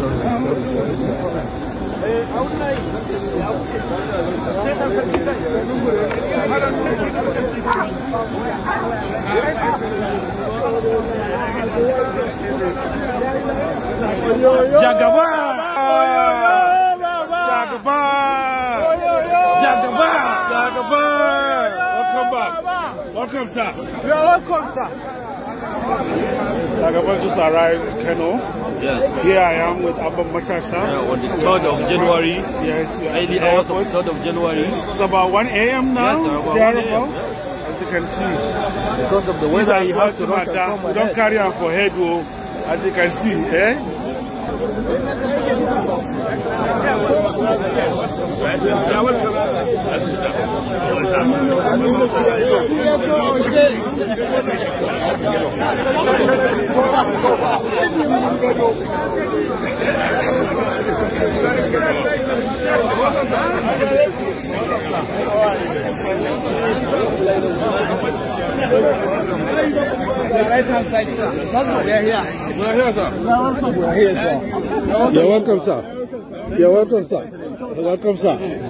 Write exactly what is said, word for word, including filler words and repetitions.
Jagaba! Jagaba! Jagaba! Jagaba! Welcome back. Welcome, sir. You are welcome, sir. Jagaba just arrived Kano. Yes. Here I am with Abba Matasa. Yeah, on the third of January. Yes. Early hours of the third of January. It's about one A M now. Yes, about there one A M. As you can see. Because of the weather, you have to rush and come We don't carry on for head, oh, as you can see, eh? Right hand side, sir. We are here. We are here, sir. We are here, sir. You're welcome, sir. You're welcome, sir. You're welcome, sir.